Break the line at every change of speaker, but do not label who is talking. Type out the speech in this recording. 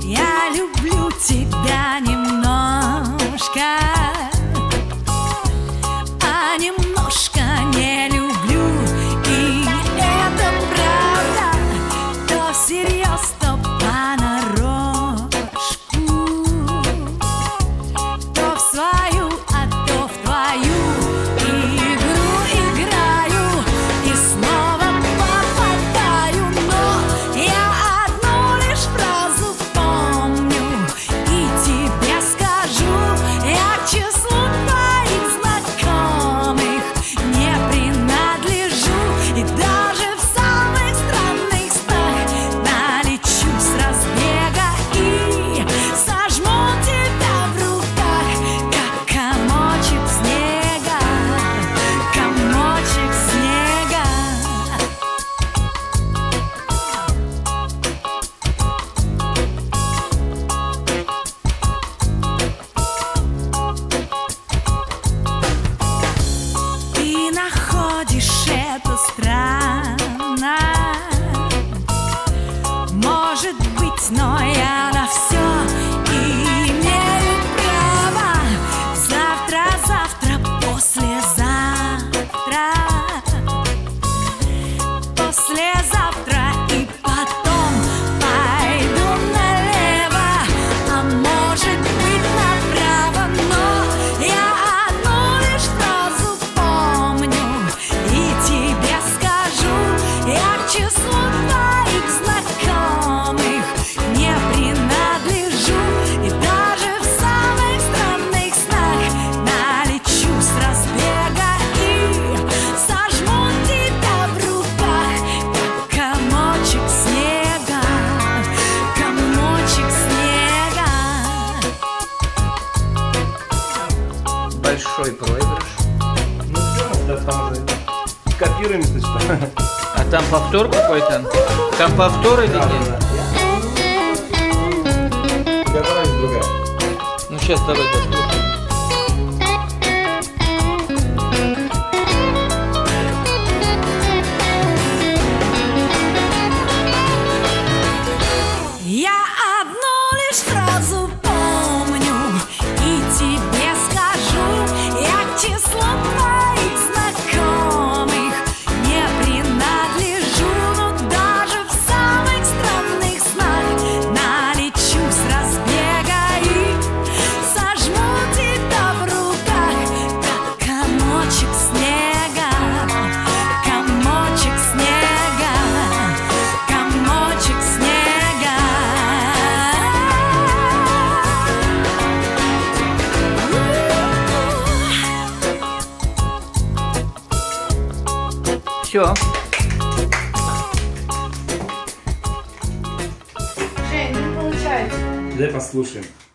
Я люблю тебя немножко, а немножко не люблю. И это правда, то всерьез, то понарошку, то в свою, а то в твою игру играю и снова попадаю. Но я одну лишь фразу помню и тебе скажу: я к числу твоих знакомых не принадлежу. И даже в самых странных снах налечу с разбега и сожму тебя в руках, как комочек снега, комочек снега. Ты находишь это странно, может быть, но я на все имею право. Завтра, послезавтра и потом пойду налево, а может быть направо. Но я одну лишь фразу помню и тебе скажу: я к числу твоих знакомых не принадлежу. И даже в самых странных снах налечу с разбега и сожму тебя в руках, как комочек снега, комочек снега.
Большой проигрыш.
Ну все, да, там же копируем, если что.
А там повтор какой-то? Там повтор или нет?
Готовность другая.
Ну сейчас давай дослушаем.
Я одну лишь фразу помню и тебе скажу: я к числу твоих знакомых не принадлежу. Но даже в самых странных снах налечу с разбега и сожму тебя в руках, как комочек снега, комочек снега, комочек снега.
Все.
Жень, не получается.
Давай послушаем.